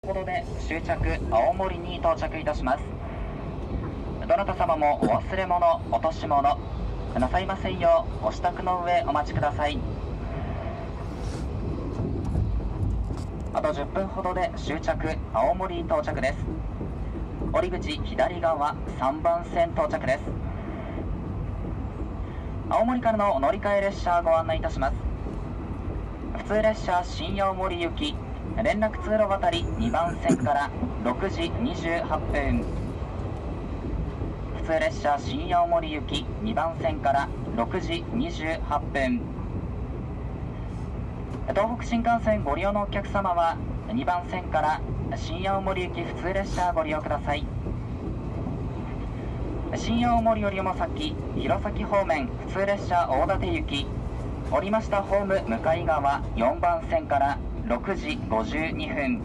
ほどで終着青森に到着いたします。どなた様もお忘れ物、落とし物なさいませんようご支度の上お待ちください。あと10分ほどで終着青森到着です。降り口左側3番線到着です。青森からの乗り換え列車ご案内いたします。普通列車新青森行き連絡通路渡り2番線から6時28分。普通列車新青森行き2番線から6時28分。東北新幹線ご利用のお客様は2番線から新青森行き普通列車ご利用ください。新青森よりも先弘前方面普通列車大館行き降りましたホーム向かい側4番線から6時52分。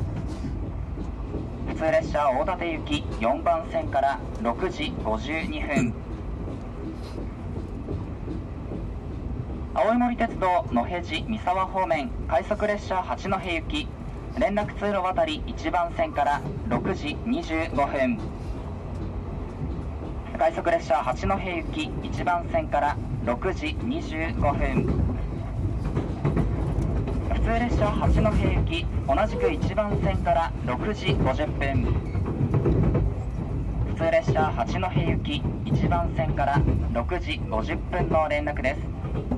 普通列車大館行き4番線から6時52分。青森鉄道野辺地三沢方面快速列車八戸行き連絡通路渡り1番線から6時25分。快速列車八戸行き1番線から6時25分。普通列車八戸行き同じく1番線から6時50分。普通列車八戸行き1番線から6時50分の連絡です。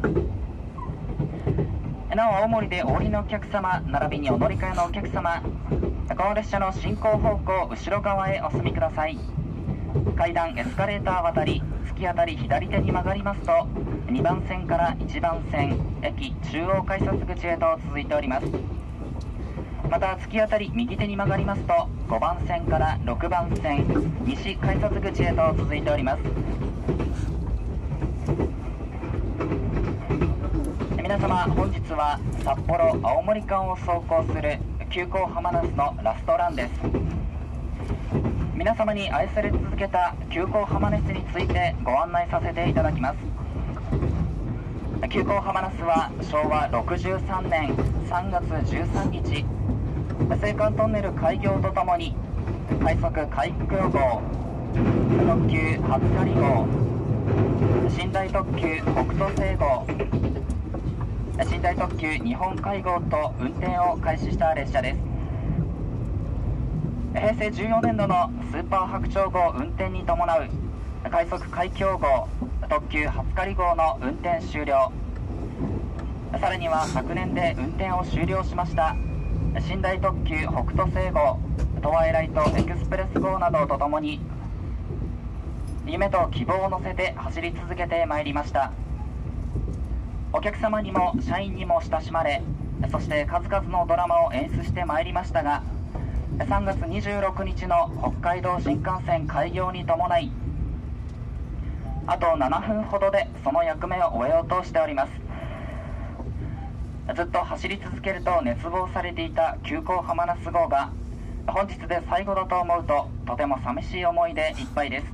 なお青森でお降りのお客様並びにお乗り換えのお客様、この列車の進行方向後ろ側へお進みください。階段エスカレーター渡り突き当たり左手に曲がりますと2番線から1番線駅中央改札口へと続いております。また突き当たり右手に曲がりますと5番線から6番線西改札口へと続いております。皆様本日は札幌青森間を走行する急行はまなすのラストランです。皆様に愛され続けた急行はまなすについてご案内させていただきます。急行はまなすは昭和63年3月13日青函トンネル開業とともに快速開京号、特急初狩号、寝台特急北斗星号、寝台特急日本海号と運転を開始した列車です。平成14年度のスーパー白鳥号運転に伴う快速開京号、特急初狩号の運転終了、さらには昨年で運転を終了しました寝台特急北斗星号、トワイライトエクスプレス号などとともに夢と希望を乗せて走り続けてまいりました。お客様にも社員にも親しまれ、そして数々のドラマを演出してまいりましたが、3月26日の北海道新幹線開業に伴いあと7分ほどでその役目を終えようとしております。ずっと走り続けると熱望されていた急行はまなす号が本日で最後だと思うととても寂しい思いでいっぱいです。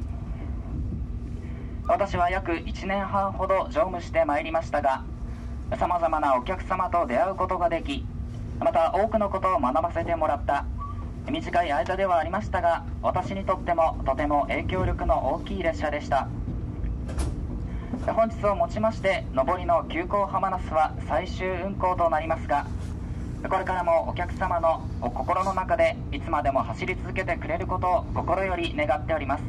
私は約1年半ほど乗務してまいりましたが、さまざまなお客様と出会うことができ、また多くのことを学ばせてもらった短い間ではありましたが、私にとってもとても影響力の大きい列車でした。本日をもちまして上りの急行はまなすは最終運行となりますが、これからもお客様のお心の中でいつまでも走り続けてくれることを心より願っております。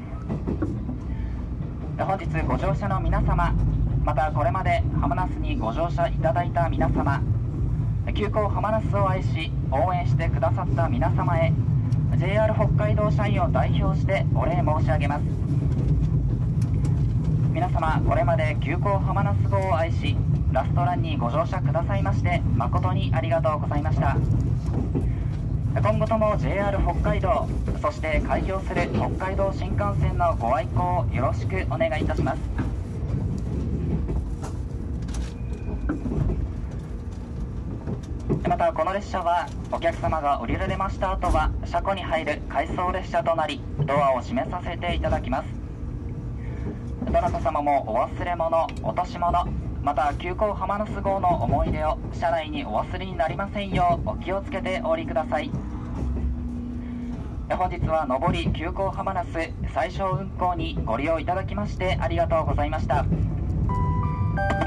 本日ご乗車の皆様、またこれまではまなすにご乗車いただいた皆様、急行はまなすを愛し応援してくださった皆様へ JR 北海道社員を代表してお礼申し上げます。皆様これまで急行はまなす号を愛しラストランにご乗車くださいまして誠にありがとうございました。今後とも JR 北海道、そして開業する北海道新幹線のご愛好をよろしくお願いいたします。またこの列車はお客様が降りられました後は車庫に入る回送列車となりドアを閉めさせていただきます。どなた様もお忘れ物、落とし物、また急行はまなす号の思い出を車内にお忘れになりませんようお気をつけてお降りください。 本日は上り急行浜那須最小運行にご利用いただきましてありがとうございました。